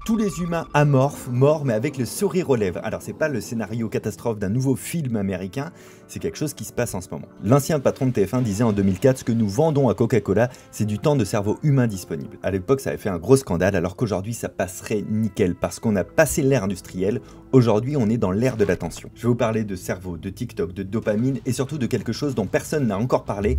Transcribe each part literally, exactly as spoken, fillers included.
Tous les humains amorphes, morts, mais avec le sourire aux lèvres. Alors c'est pas le scénario catastrophe d'un nouveau film américain, c'est quelque chose qui se passe en ce moment. L'ancien patron de T F un disait en deux mille quatre, ce que nous vendons à Coca-Cola, c'est du temps de cerveau humain disponible. À l'époque, ça avait fait un gros scandale, alors qu'aujourd'hui, ça passerait nickel, parce qu'on a passé l'ère industrielle, aujourd'hui, on est dans l'ère de l'attention. Je vais vous parler de cerveau, de TikTok, de dopamine, et surtout de quelque chose dont personne n'a encore parlé.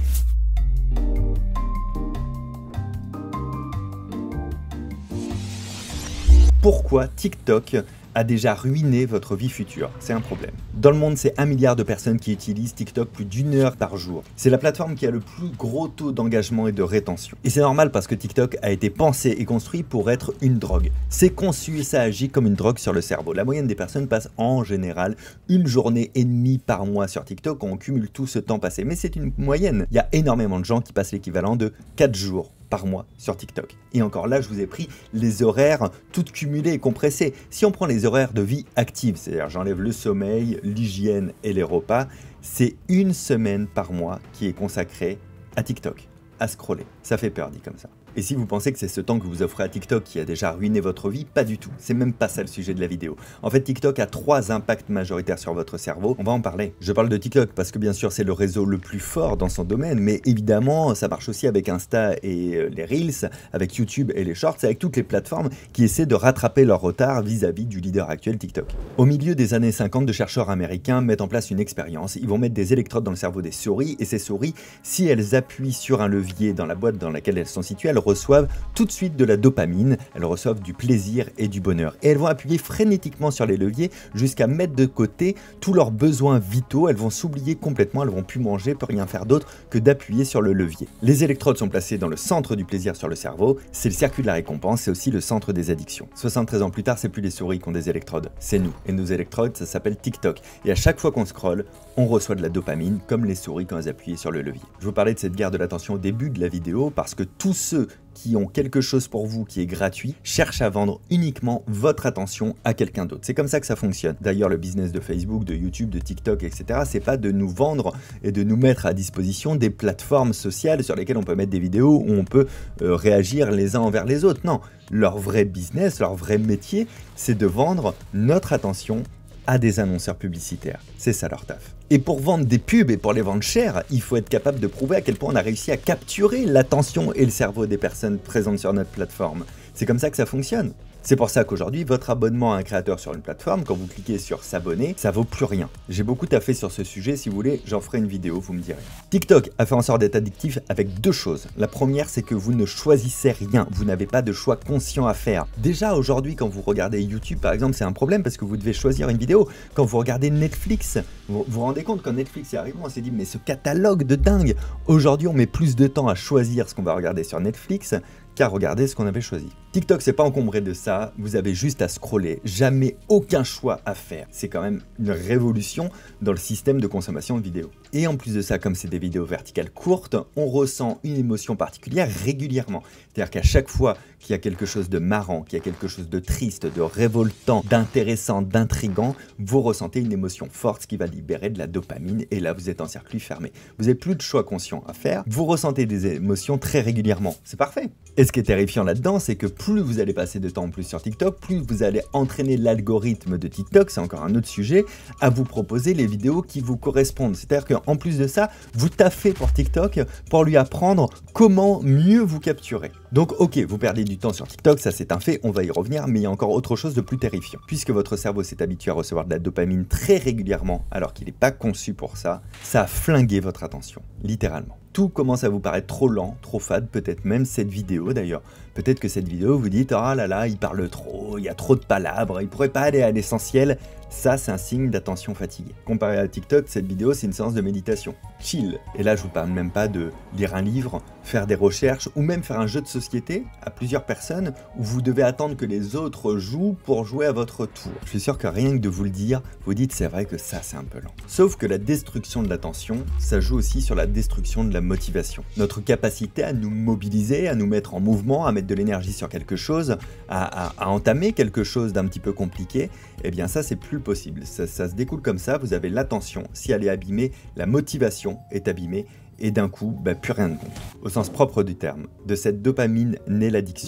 Pourquoi TikTok a déjà ruiné votre vie future? C'est un problème. Dans le monde, c'est un milliard de personnes qui utilisent TikTok plus d'une heure par jour. C'est la plateforme qui a le plus gros taux d'engagement et de rétention. Et c'est normal parce que TikTok a été pensé et construit pour être une drogue. C'est conçu et ça agit comme une drogue sur le cerveau. La moyenne des personnes passe en général une journée et demie par mois sur TikTok quand on cumule tout ce temps passé. Mais c'est une moyenne. Il y a énormément de gens qui passent l'équivalent de quatre jours par mois sur TikTok. Et encore là, je vous ai pris les horaires toutes cumulés et compressés. Si on prend les horaires de vie active, c'est-à-dire j'enlève le sommeil, l'hygiène et les repas, c'est une semaine par mois qui est consacrée à TikTok, à scroller. Ça fait peur dit comme ça. Et si vous pensez que c'est ce temps que vous offrez à TikTok qui a déjà ruiné votre vie, pas du tout. C'est même pas ça le sujet de la vidéo. En fait, TikTok a trois impacts majoritaires sur votre cerveau. On va en parler. Je parle de TikTok parce que bien sûr, c'est le réseau le plus fort dans son domaine, mais évidemment, ça marche aussi avec Insta et les Reels, avec YouTube et les Shorts, avec toutes les plateformes qui essaient de rattraper leur retard vis-à-vis du leader actuel TikTok. Au milieu des années cinquante, de chercheurs américains mettent en place une expérience. Ils vont mettre des électrodes dans le cerveau des souris et ces souris, si elles appuient sur un levier dans la boîte dans laquelle elles sont situées, elles reçoivent tout de suite de la dopamine, elles reçoivent du plaisir et du bonheur. Et elles vont appuyer frénétiquement sur les leviers jusqu'à mettre de côté tous leurs besoins vitaux, elles vont s'oublier complètement, elles vont plus manger, plus rien faire d'autre que d'appuyer sur le levier. Les électrodes sont placées dans le centre du plaisir sur le cerveau, c'est le circuit de la récompense, c'est aussi le centre des addictions. soixante-treize ans plus tard, c'est plus les souris qui ont des électrodes, c'est nous. Et nos électrodes, ça s'appelle TikTok. Et à chaque fois qu'on scrolle, on reçoit de la dopamine, comme les souris quand elles appuient sur le levier. Je vous parlais de cette guerre de l'attention au début de la vidéo, parce que tous ceux qui ont quelque chose pour vous qui est gratuit, cherchent à vendre uniquement votre attention à quelqu'un d'autre. C'est comme ça que ça fonctionne. D'ailleurs, le business de Facebook, de YouTube, de TikTok, et cetera, c'est pas de nous vendre et de nous mettre à disposition des plateformes sociales sur lesquelles on peut mettre des vidéos où on peut euh, réagir les uns envers les autres. Non, leur vrai business, leur vrai métier, c'est de vendre notre attention à des annonceurs publicitaires. C'est ça leur taf. Et pour vendre des pubs et pour les vendre cher, il faut être capable de prouver à quel point on a réussi à capturer l'attention et le cerveau des personnes présentes sur notre plateforme. C'est comme ça que ça fonctionne. C'est pour ça qu'aujourd'hui, votre abonnement à un créateur sur une plateforme, quand vous cliquez sur s'abonner, ça vaut plus rien. J'ai beaucoup taffé sur ce sujet, si vous voulez, j'en ferai une vidéo, vous me direz. TikTok a fait en sorte d'être addictif avec deux choses. La première, c'est que vous ne choisissez rien, vous n'avez pas de choix conscient à faire. Déjà aujourd'hui, quand vous regardez YouTube par exemple, c'est un problème parce que vous devez choisir une vidéo. Quand vous regardez Netflix, vous vous rendez compte quand Netflix est arrivé, on s'est dit mais ce catalogue de dingue. Aujourd'hui, on met plus de temps à choisir ce qu'on va regarder sur Netflix qu'à regarder ce qu'on avait choisi. TikTok, c'est pas encombré de ça, vous avez juste à scroller, jamais aucun choix à faire. C'est quand même une révolution dans le système de consommation de vidéos. Et en plus de ça, comme c'est des vidéos verticales courtes, on ressent une émotion particulière régulièrement. C'est-à-dire qu'à chaque fois qu'il y a quelque chose de marrant, qu'il y a quelque chose de triste, de révoltant, d'intéressant, d'intrigant, vous ressentez une émotion forte, ce qui va libérer de la dopamine, et là vous êtes en circuit fermé. Vous n'avez plus de choix conscient à faire, vous ressentez des émotions très régulièrement. C'est parfait. Et ce qui est terrifiant là-dedans, c'est que plus vous allez passer de temps en plus sur TikTok, plus vous allez entraîner l'algorithme de TikTok, c'est encore un autre sujet, à vous proposer les vidéos qui vous correspondent. C'est-à-dire qu'en plus de ça, vous taffez pour TikTok pour lui apprendre comment mieux vous capturer. Donc ok, vous perdez du temps sur TikTok, ça c'est un fait, on va y revenir, mais il y a encore autre chose de plus terrifiant. Puisque votre cerveau s'est habitué à recevoir de la dopamine très régulièrement, alors qu'il n'est pas conçu pour ça, ça a flingué votre attention, littéralement. Tout commence à vous paraître trop lent, trop fade, peut-être même cette vidéo d'ailleurs. Peut-être que cette vidéo, vous dites « Ah là là, il parle trop, il y a trop de palabres, il pourrait pas aller à l'essentiel ». Ça, c'est un signe d'attention fatiguée. Comparé à TikTok, cette vidéo, c'est une séance de méditation. Chill. Et là, je vous parle même pas de lire un livre, faire des recherches ou même faire un jeu de société à plusieurs personnes où vous devez attendre que les autres jouent pour jouer à votre tour. Je suis sûr que rien que de vous le dire, vous dites c'est vrai que ça, c'est un peu lent. Sauf que la destruction de l'attention, ça joue aussi sur la destruction de la motivation. Notre capacité à nous mobiliser, à nous mettre en mouvement, à mettre de l'énergie sur quelque chose, à, à, à entamer quelque chose d'un petit peu compliqué, eh bien ça, c'est plus possible. Ça, ça se découle comme ça, vous avez l'attention, si elle est abîmée, la motivation est abîmée, et d'un coup, bah, plus rien ne compte. Au sens propre du terme, de cette dopamine naît l'addiction. De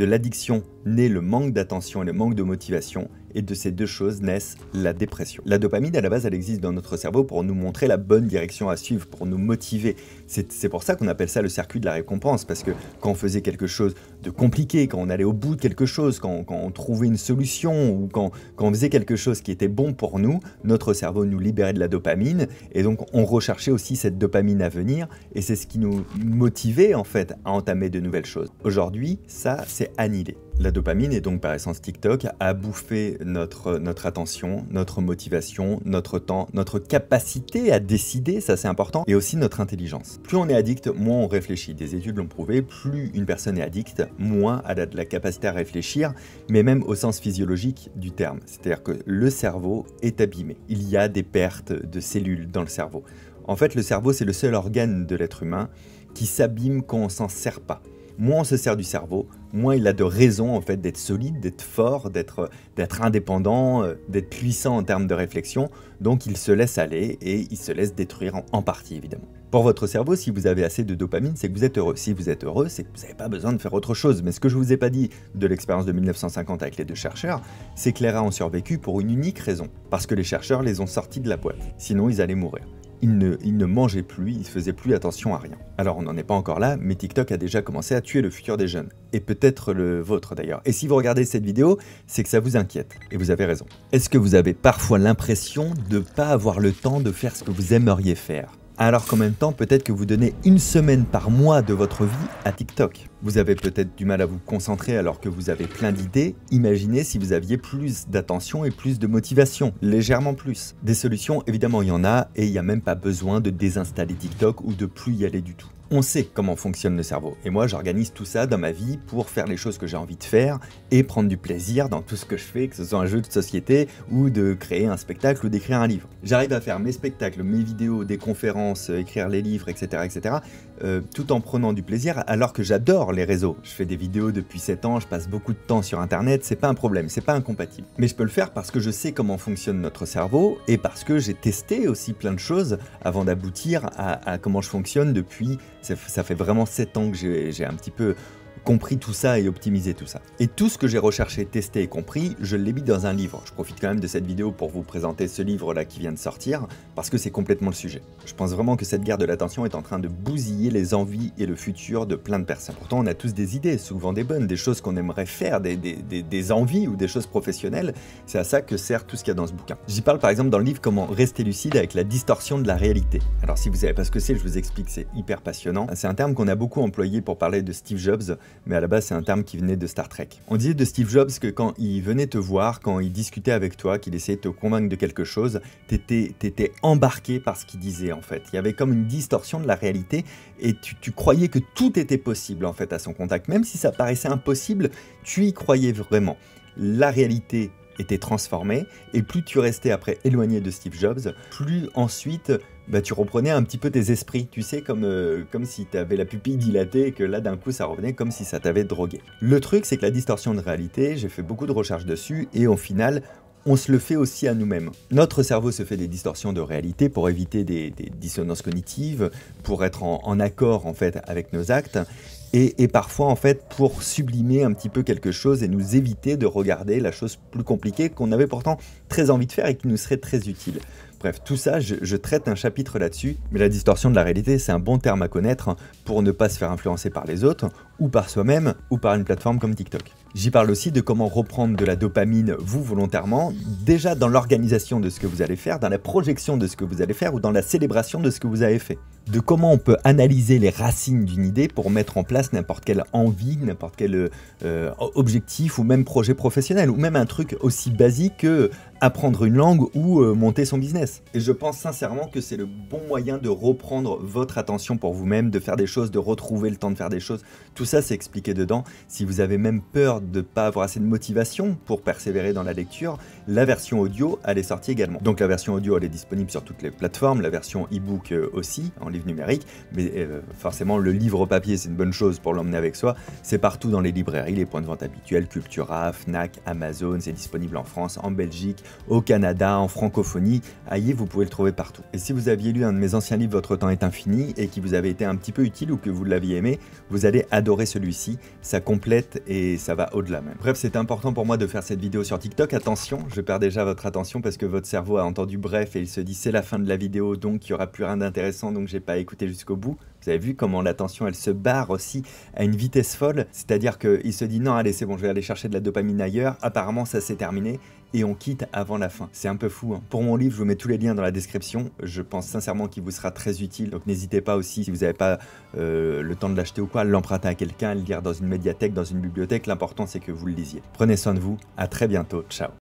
De l'addiction naît le manque d'attention et le manque de motivation, et de ces deux choses naissent la dépression. La dopamine, à la base, elle existe dans notre cerveau pour nous montrer la bonne direction à suivre, pour nous motiver. C'est pour ça qu'on appelle ça le circuit de la récompense, parce que quand on faisait quelque chose de compliqué, quand on allait au bout de quelque chose, quand, quand on trouvait une solution, ou quand, quand on faisait quelque chose qui était bon pour nous, notre cerveau nous libérait de la dopamine, et donc on recherchait aussi cette dopamine à venir, et c'est ce qui nous motivait en fait à entamer de nouvelles choses. Aujourd'hui, ça, c'est annihilé. La dopamine, et donc par essence TikTok, a bouffé notre, notre attention, notre motivation, notre temps, notre capacité à décider, ça c'est important, et aussi notre intelligence. Plus on est addict, moins on réfléchit. Des études l'ont prouvé, plus une personne est addicte, moins elle a de la capacité à réfléchir, mais même au sens physiologique du terme. C'est-à-dire que le cerveau est abîmé. Il y a des pertes de cellules dans le cerveau. En fait, le cerveau, c'est le seul organe de l'être humain qui s'abîme quand on s'en sert pas. Moins on se sert du cerveau, moins il a de raisons en fait d'être solide, d'être fort, d'être d'être indépendant, d'être puissant en termes de réflexion. Donc il se laisse aller et il se laisse détruire en, en partie évidemment. Pour votre cerveau, si vous avez assez de dopamine, c'est que vous êtes heureux. Si vous êtes heureux, c'est que vous n'avez pas besoin de faire autre chose. Mais ce que je vous ai pas dit de l'expérience de mille neuf cent cinquante avec les deux chercheurs, c'est que les rats ont survécu pour une unique raison. Parce que les chercheurs les ont sortis de la boîte. Sinon ils allaient mourir. Ils ne, ils ne mangeaient plus, ils ne faisaient plus attention à rien. Alors on n'en est pas encore là, mais TikTok a déjà commencé à tuer le futur des jeunes. Et peut-être le vôtre d'ailleurs. Et si vous regardez cette vidéo, c'est que ça vous inquiète. Et vous avez raison. Est-ce que vous avez parfois l'impression de ne pas avoir le temps de faire ce que vous aimeriez faire ? Alors qu'en même temps, peut-être que vous donnez une semaine par mois de votre vie à TikTok. Vous avez peut-être du mal à vous concentrer alors que vous avez plein d'idées. Imaginez si vous aviez plus d'attention et plus de motivation, légèrement plus. Des solutions, évidemment, il y en a et il n'y a même pas besoin de désinstaller TikTok ou de plus y aller du tout. On sait comment fonctionne le cerveau. Et moi, j'organise tout ça dans ma vie pour faire les choses que j'ai envie de faire et prendre du plaisir dans tout ce que je fais, que ce soit un jeu de société ou de créer un spectacle ou d'écrire un livre. J'arrive à faire mes spectacles, mes vidéos, des conférences, écrire les livres, et cetera, et cetera, euh, tout en prenant du plaisir alors que j'adore les réseaux. Je fais des vidéos depuis sept ans, je passe beaucoup de temps sur Internet, c'est pas un problème, c'est pas incompatible. Mais je peux le faire parce que je sais comment fonctionne notre cerveau et parce que j'ai testé aussi plein de choses avant d'aboutir à, à comment je fonctionne depuis... Ça fait vraiment sept ans que j'ai un petit peu compris tout ça et optimisé tout ça. Et tout ce que j'ai recherché, testé et compris, je l'ai mis dans un livre. Je profite quand même de cette vidéo pour vous présenter ce livre-là qui vient de sortir, parce que c'est complètement le sujet. Je pense vraiment que cette guerre de l'attention est en train de bousiller les envies et le futur de plein de personnes. Pourtant, on a tous des idées, souvent des bonnes, des choses qu'on aimerait faire, des, des, des, des envies ou des choses professionnelles. C'est à ça que sert tout ce qu'il y a dans ce bouquin. J'y parle par exemple dans le livre comment rester lucide avec la distorsion de la réalité. Alors si vous savez pas ce que c'est, je vous explique, c'est hyper passionnant. C'est un terme qu'on a beaucoup employé pour parler de Steve Jobs, mais à la base c'est un terme qui venait de Star Trek. On disait de Steve Jobs que quand il venait te voir, quand il discutait avec toi, qu'il essayait de te convaincre de quelque chose, t'étais, t'étais embarqué par ce qu'il disait en fait. Il y avait comme une distorsion de la réalité et tu, tu croyais que tout était possible en fait à son contact. Même si ça paraissait impossible, tu y croyais vraiment. La réalité était transformée et plus tu restais après éloigné de Steve Jobs, plus ensuite bah, tu reprenais un petit peu tes esprits, tu sais, comme, euh, comme si tu avais la pupille dilatée et que là d'un coup ça revenait comme si ça t'avait drogué. Le truc c'est que la distorsion de réalité, j'ai fait beaucoup de recherches dessus et au final on se le fait aussi à nous-mêmes. Notre cerveau se fait des distorsions de réalité pour éviter des, des dissonances cognitives, pour être en, en accord en fait avec nos actes. Et, et parfois, en fait, pour sublimer un petit peu quelque chose et nous éviter de regarder la chose plus compliquée qu'on avait pourtant très envie de faire et qui nous serait très utile. Bref, tout ça, je, je traite un chapitre là-dessus, mais la distorsion de la réalité, c'est un bon terme à connaître pour ne pas se faire influencer par les autres, ou par soi-même, ou par une plateforme comme TikTok. J'y parle aussi de comment reprendre de la dopamine, vous, volontairement, déjà dans l'organisation de ce que vous allez faire, dans la projection de ce que vous allez faire, ou dans la célébration de ce que vous avez fait. De comment on peut analyser les racines d'une idée pour mettre en place n'importe quelle envie, n'importe quel euh, objectif, ou même projet professionnel, ou même un truc aussi basique que apprendre une langue ou euh, monter son business. Et je pense sincèrement que c'est le bon moyen de reprendre votre attention pour vous-même, de faire des choses, de retrouver le temps de faire des choses. Tout ça, c'est expliqué dedans. Si vous avez même peur de ne pas avoir assez de motivation pour persévérer dans la lecture, la version audio, elle est sortie également. Donc la version audio, elle est disponible sur toutes les plateformes, la version e-book euh, aussi, en livre numérique, mais euh, forcément le livre papier, c'est une bonne chose pour l'emmener avec soi. C'est partout dans les librairies, les points de vente habituels, Cultura, Fnac, Amazon, c'est disponible en France, en Belgique, au Canada, en francophonie. Aïe, vous pouvez le trouver partout. Et si vous aviez lu un de mes anciens livres, Votre temps est infini, et qui vous avait été un petit peu utile ou que vous l'aviez aimé, vous allez adorer celui-ci. Ça complète et ça va au-delà même. Bref, c'est important pour moi de faire cette vidéo sur TikTok. Attention, je perds déjà votre attention parce que votre cerveau a entendu bref et il se dit c'est la fin de la vidéo, donc il n'y aura plus rien d'intéressant, donc j'ai pas écouté jusqu'au bout. Vous avez vu comment l'attention elle se barre aussi à une vitesse folle, c'est-à-dire qu'il se dit non allez c'est bon je vais aller chercher de la dopamine ailleurs, apparemment ça s'est terminé et on quitte avant la fin. C'est un peu fou hein. Pour mon livre je vous mets tous les liens dans la description, je pense sincèrement qu'il vous sera très utile, donc n'hésitez pas aussi si vous n'avez pas euh, le temps de l'acheter ou quoi, à l'emprunter à quelqu'un, à le lire dans une médiathèque, dans une bibliothèque, l'important c'est que vous le lisiez. Prenez soin de vous, à très bientôt, ciao.